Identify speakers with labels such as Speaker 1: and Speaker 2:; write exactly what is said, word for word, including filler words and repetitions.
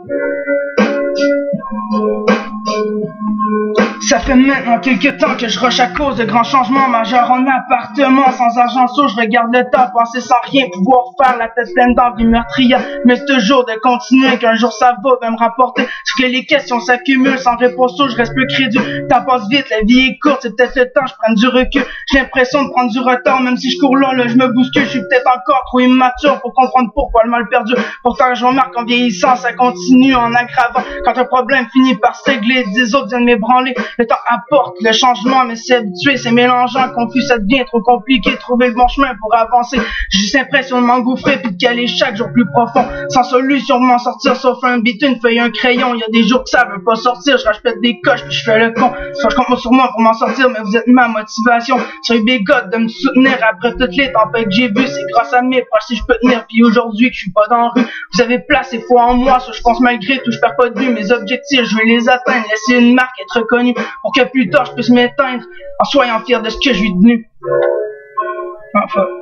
Speaker 1: Ça fait maintenant quelques temps que je rush à cause de grands changements majeurs en appartement. Sans argent chaud, je regarde le temps, penser sans rien pouvoir faire, la tête pleine d'envie meurtrière. Mais c'est toujours de continuer, qu'un jour ça va même rapporter. Sauf que les questions s'accumulent, sans réponse je reste plus crédule. Ça passe vite, la vie est courte, c'est peut-être le temps, je prends du recul. J'ai l'impression de prendre du retard, même si je cours là, là je me bouscule. Je suis peut-être encore trop immature pour comprendre pourquoi le mal perdu. Pourtant je remarque qu'en vieillissant, ça continue en aggravant. Quand un problème finit par se régler, dix autres viennent m'ébranler. Le temps apporte le changement, mais c'est habitué, c'est mélangeant, confus, ça devient trop compliqué, trouver le bon chemin pour avancer. J'ai juste l'impression de m'engouffrer puis de caler chaque jour plus profond, sans solution pour m'en sortir, sauf un bit, une feuille, un crayon. Il y a des jours que ça veut pas sortir, je rachète des coches puis je fais le con. Soit je compte sur moi pour m'en sortir, mais vous êtes ma motivation. Soyez bégotte de me soutenir après toutes les tempêtes que j'ai vues, c'est grâce à mes proches si je peux tenir. Puis aujourd'hui que je suis pas dans la rue, vous avez placé foi en moi, soit je pense malgré tout, je perds pas de vue mes objectifs, je vais les atteindre, laisser une marque, être reconnue, pour que plus tard je puisse m'éteindre en soyant fier de ce que je suis devenu. Enfin.